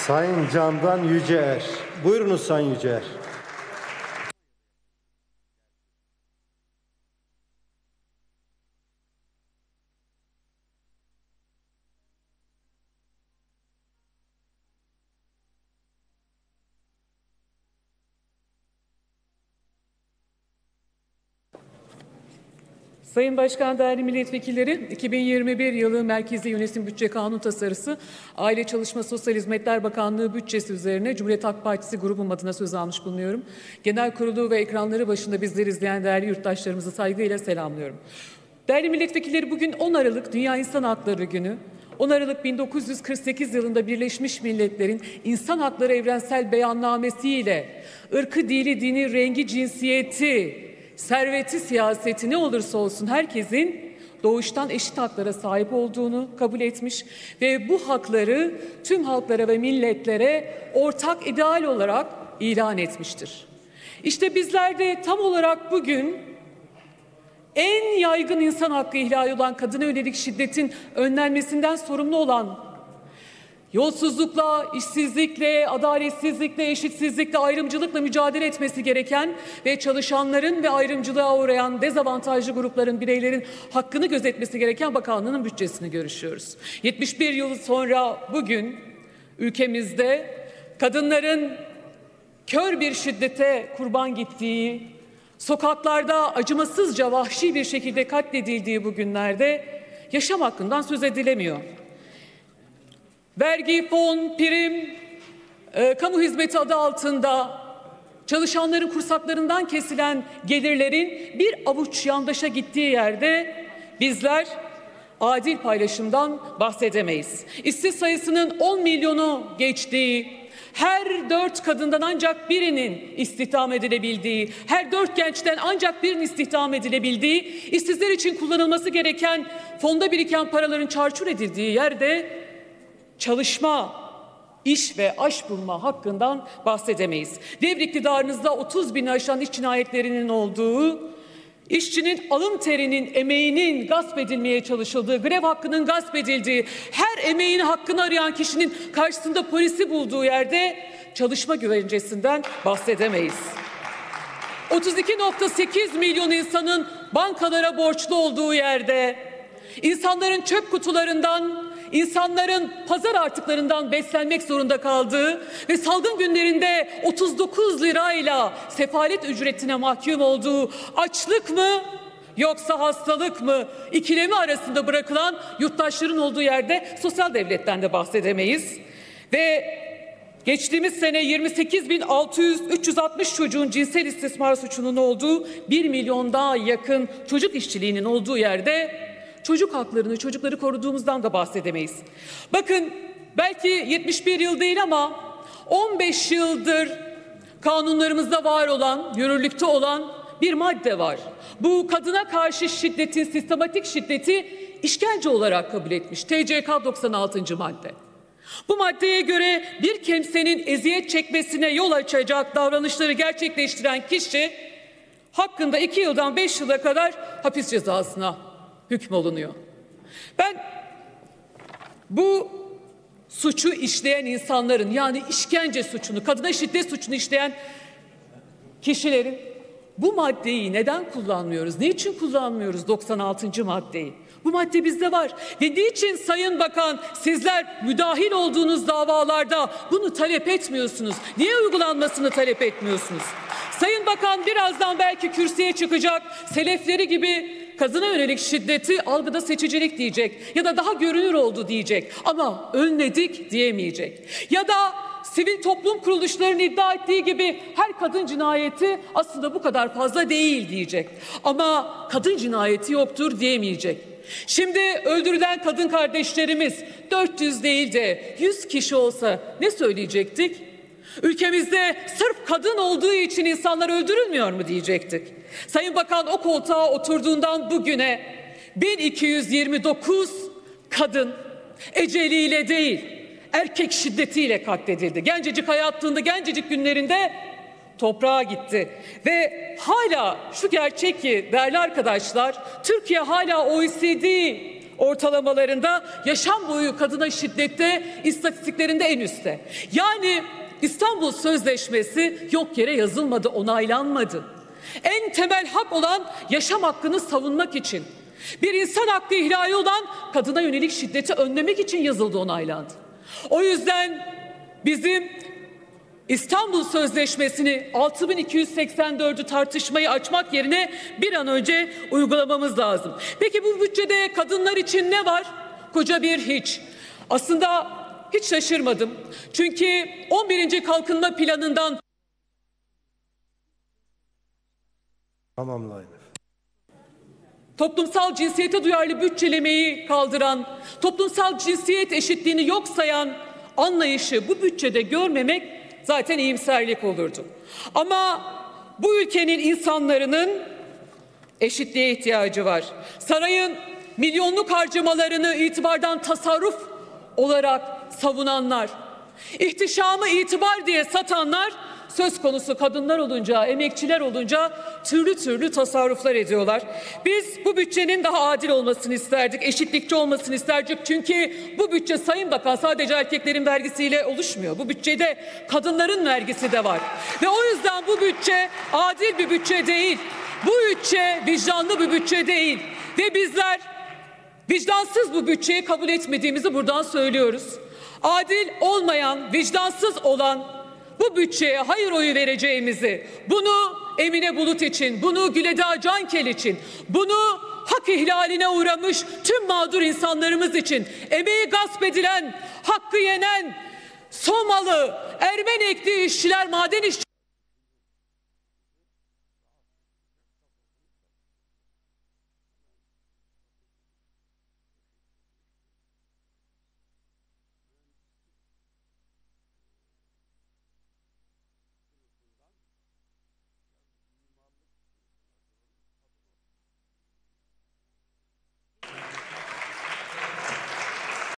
Sayın Candan Yüceer. Buyurunuz Sayın Yüceer. Sayın Başkan, değerli milletvekilleri, 2021 yılı Merkezi Yönetim Bütçe Kanun Tasarısı, Aile Çalışma Sosyal Hizmetler Bakanlığı bütçesi üzerine Cumhuriyet Halk Partisi grubum adına söz almış bulunuyorum. Genel kurulu ve ekranları başında bizleri izleyen değerli yurttaşlarımızı saygıyla selamlıyorum. Değerli milletvekilleri, bugün 10 Aralık Dünya İnsan Hakları Günü. 10 Aralık 1948 yılında Birleşmiş Milletler'in İnsan Hakları Evrensel Beyannamesi'yle ırkı, dili, dini, rengi, cinsiyeti, serveti, siyaseti ne olursa olsun herkesin doğuştan eşit haklara sahip olduğunu kabul etmiş ve bu hakları tüm halklara ve milletlere ortak ideal olarak ilan etmiştir. İşte bizler de tam olarak bugün en yaygın insan hakkı ihlali olan kadına yönelik şiddetin önlenmesinden sorumlu olan, yolsuzlukla, işsizlikle, adaletsizlikle, eşitsizlikle, ayrımcılıkla mücadele etmesi gereken ve çalışanların ve ayrımcılığa uğrayan dezavantajlı grupların, bireylerin hakkını gözetmesi gereken bakanlığın bütçesini görüşüyoruz. 71 yıl sonra bugün ülkemizde kadınların kör bir şiddete kurban gittiği, sokaklarda acımasızca vahşi bir şekilde katledildiği bu günlerde yaşam hakkından söz edilemiyor. Vergi, fon, prim, kamu hizmeti adı altında çalışanların kursaklarından kesilen gelirlerin bir avuç yandaşa gittiği yerde bizler adil paylaşımdan bahsedemeyiz. İşsiz sayısının 10 milyonu geçtiği, her 4 kadından ancak birinin istihdam edilebildiği, her 4 gençten ancak birinin istihdam edilebildiği, işsizler için kullanılması gereken fonda biriken paraların çarçur edildiği yerde çalışma, iş ve aş bulma hakkından bahsedemeyiz. Devlet iktidarınızda 30 bini aşan iş cinayetlerinin olduğu, işçinin alın terinin, emeğinin gasp edilmeye çalışıldığı, grev hakkının gasp edildiği, her emeğin hakkını arayan kişinin karşısında polisi bulduğu yerde çalışma güvencesinden bahsedemeyiz. 32,8 milyon insanın bankalara borçlu olduğu yerde, insanların çöp kutularından, İnsanların pazar artıklarından beslenmek zorunda kaldığı ve salgın günlerinde 39 lirayla sefalet ücretine mahkum olduğu açlık mı yoksa hastalık mı ikilemi arasında bırakılan yurttaşların olduğu yerde sosyal devletten de bahsedemeyiz. Ve geçtiğimiz sene 28.360 çocuğun cinsel istismar suçunun olduğu, 1 milyondan yakın çocuk işçiliğinin olduğu yerde çocuk haklarını, çocukları koruduğumuzdan da bahsedemeyiz. Bakın, belki 71 yıl değil ama 15 yıldır kanunlarımızda var olan, yürürlükte olan bir madde var. Bu kadına karşı şiddetin, sistematik şiddeti işkence olarak kabul etmiş. TCK 96. madde. Bu maddeye göre bir kimsenin eziyet çekmesine yol açacak davranışları gerçekleştiren kişi hakkında 2 yıldan 5 yıla kadar hapis cezasına hükmolunuyor. Ben bu suçu işleyen insanların, yani işkence suçunu, kadına şiddet suçunu işleyen kişilerin bu maddeyi neden kullanmıyoruz? Niçin kullanmıyoruz 96. maddeyi? Bu madde bizde var. Ve niçin Sayın Bakan sizler müdahil olduğunuz davalarda bunu talep etmiyorsunuz? Niye uygulanmasını talep etmiyorsunuz? Sayın Bakan birazdan belki kürsüye çıkacak, selefleri gibi kadına yönelik şiddeti algıda seçicilik diyecek ya da daha görünür oldu diyecek ama önledik diyemeyecek. Ya da sivil toplum kuruluşlarının iddia ettiği gibi her kadın cinayeti aslında bu kadar fazla değil diyecek. Ama kadın cinayeti yoktur diyemeyecek. Şimdi öldürülen kadın kardeşlerimiz 400 değil de 100 kişi olsa ne söyleyecektik? Ülkemizde sırf kadın olduğu için insanlar öldürülmüyor mu diyecektik. Sayın Bakan o koltuğa oturduğundan bugüne 1229 kadın eceliyle değil, erkek şiddetiyle katledildi. Gencecik hayattığında, gencecik günlerinde toprağa gitti. Ve hala şu gerçek ki değerli arkadaşlar, Türkiye hala ortalamalarında, yaşam boyu kadına şiddette istatistiklerinde en üstte. Yani İstanbul Sözleşmesi yok yere yazılmadı, onaylanmadı. En temel hak olan yaşam hakkını savunmak için, bir insan hakkı ihlali olan kadına yönelik şiddeti önlemek için yazıldı, onaylandı. O yüzden bizim İstanbul Sözleşmesi'ni 6284'ü tartışmayı açmak yerine bir an önce uygulamamız lazım. Peki bu bütçede kadınlar için ne var? Koca bir hiç. Aslında hiç şaşırmadım. Çünkü 11. Kalkınma Planı'ndan Tamamlayın. toplumsal cinsiyete duyarlı bütçelemeyi kaldıran, toplumsal cinsiyet eşitliğini yok sayan anlayışı bu bütçede görmemek zaten iyimserlik olurdu. Ama bu ülkenin insanların eşitliğe ihtiyacı var. Sarayın milyonluk harcamalarını itibardan tasarruf olarak savunanlar, ihtişamı itibar diye satanlar, söz konusu kadınlar olunca, emekçiler olunca türlü tasarruflar ediyorlar. Biz bu bütçenin daha adil olmasını isterdik, eşitlikçi olmasını isterdik. Çünkü bu bütçe, Sayın Bakan, sadece erkeklerin vergisiyle oluşmuyor. Bu bütçede kadınların vergisi de var. Ve o yüzden bu bütçe adil bir bütçe değil. Bu bütçe vicdanlı bir bütçe değil. Ve bizler vicdansız bu bütçeyi kabul etmediğimizi buradan söylüyoruz. Adil olmayan, vicdansız olan bu bütçeye hayır oyu vereceğimizi, bunu Emine Bulut için, bunu Güleda Cankel için, bunu hak ihlaline uğramış tüm mağdur insanlarımız için, emeği gasp edilen, hakkı yenen, Somalı, Ermenekli işçiler, maden işçiler,